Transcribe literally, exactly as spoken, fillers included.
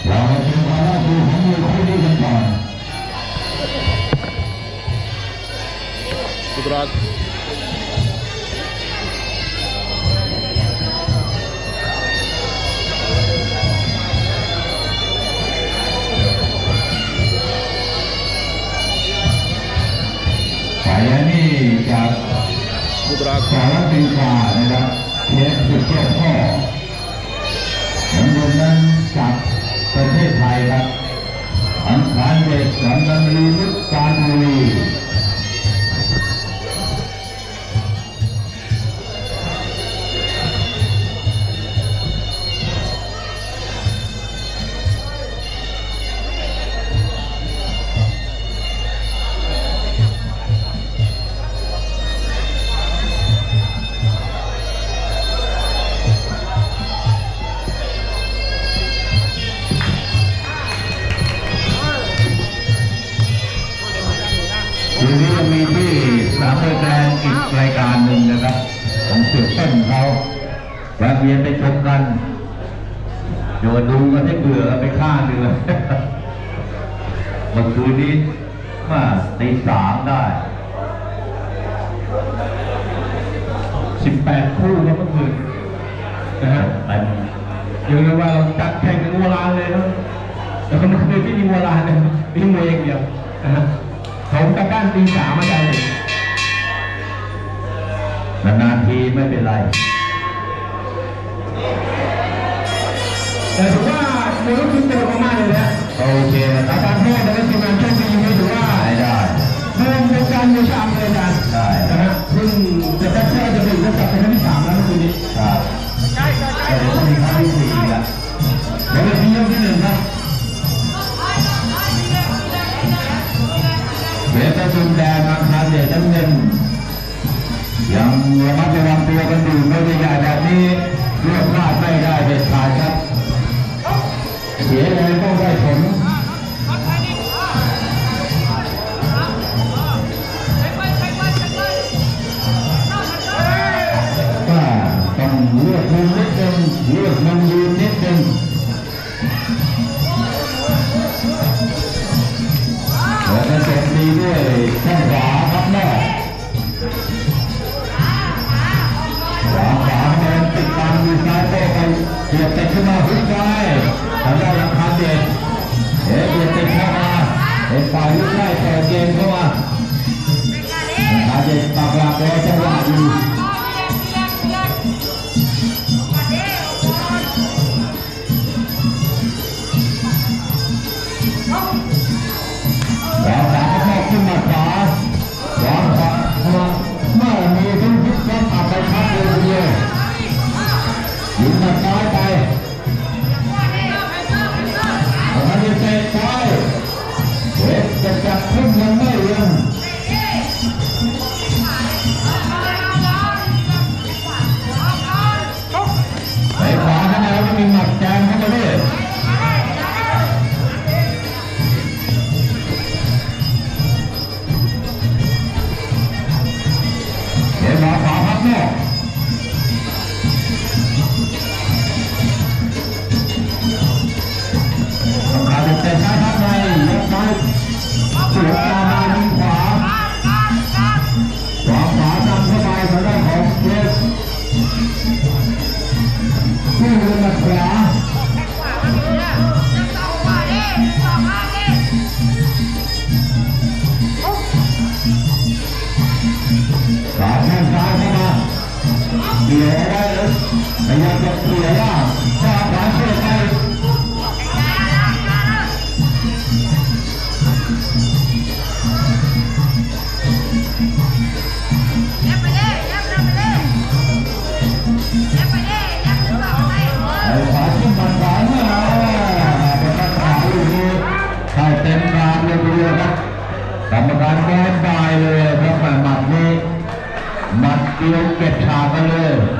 เราเป็นความน่าดูของมือคู่นี้กันก่อนกุตรัสสายนี้จากกุตรัสสหรัฐอเมริกานะครับเทปสุดยอดพ่อน้ำเงินนั้นจากประเทศไทยครับอังคารเด็กสันดำรีนุชการบุรีทีนี้ยังมีที่สามรายการอีกรายการหนึ่งนะครับของเสือเต้นเขาแวะเวียนไปชมกันโยนดูกันให้เบื่อไปข้างหนึ่งเลยเมื่อคืนนี้มาตีสามได้สิบแปดคู่ครับเมื่อคืนนะฮะยังเรียกว่าเราจัดแข่งกันวัวลานเลยนะแต่เมื่อคืนที่มีวัวลานเนี่ยมีมวยอย่างเดียวนะฮะเขาตะก้านตีสามมาได้เลยนานๆทีไม่เป็นไรแต่ถือว่ามวยลูกชิ้นโตมากๆเลยนะโอเคอาจารย์แพทย์และทีมงานโชคดีไม่ถือว่าได้เริ่มเป็นการมือชามเลยอาจารย์ได้นะฮะซึ่งจะแค่จะเป็นจะจับเป็นครั้งที่สามแล้วเมื่อคืนนี้ครับก็เดี๋ยวต้องมีครั้งที่สี่อีกแล้วเดี๋ยวเป็นที่ยกที่หนึ่งครับเวทจุนแดงอาคารเดชน้ำเงินยังระมัดระวังตัวกันอยู่ไม่ได้ใหญ่แบบนี้เลือกพลาดไม่ได้เด็ดขาดครับเสียแรงต้องได้ผลว่าต้องเลือกมุมนิดนึงเลือกมุมยืนนิดนึงแล้วก็เสร็จดีด้วยแข้งขวาครับแม่ขวาขวาแมนติดตามมือซ้ายโต้ไปเบียดติดขึ้นมาหุ้นซ้ายทางด้านหลังคาเด็ดเอ๊ะเบียดติดเข้ามาเอ็นฝ่ายหุ้นซ้ายต่อเกมเข้ามาคาเด็ดปากหลักรอจังหวะอยู่แล้วสามข้อขึ้นมาขวาขวาขวาเมื่อมีทุกทุกคนอาจจะพักเลยทีเดียวยิงมาซ้ายไปเขาจะเตะซ้ายเวทจะจับขึ้นยังไม่ยังไปขวาข้างในก็มีหมัดแจงเข้ามาด้วยเดี๋ยวมาขวาพักแน่ต้องการจะเตะซ้ายพักในยกซ้ายสวนตามมาทางขวาขวาขวานำเข้าไปทางด้านของเวสผู้เล่นขวาขวาแข้งซ้ายเข้ามาเกี่ยวเอาไว้เลยพยายามจะเกี่ยวว่าข้าขวาเชื่อไปขวาขึ้นมาขวาเนี่ยเป็นนักขวาอยู่นี่เข้าเต็มกลางเลยทีเดียวครับกรรมการแก้บายเลยครับหมัดนี้หมัดเดียวเก็บฉากกันเลย